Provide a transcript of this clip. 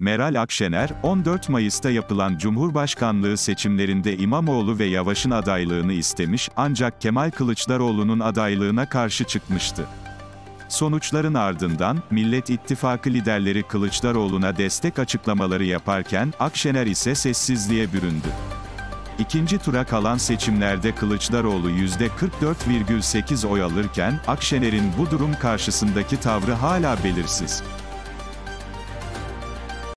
Meral Akşener, 14 Mayıs'ta yapılan Cumhurbaşkanlığı seçimlerinde İmamoğlu ve Yavaş'ın adaylığını istemiş, ancak Kemal Kılıçdaroğlu'nun adaylığına karşı çıkmıştı. Sonuçların ardından, Millet İttifakı liderleri Kılıçdaroğlu'na destek açıklamaları yaparken, Akşener ise sessizliğe büründü. İkinci tura kalan seçimlerde Kılıçdaroğlu %44,8 oy alırken, Akşener'in bu durum karşısındaki tavrı hala belirsiz.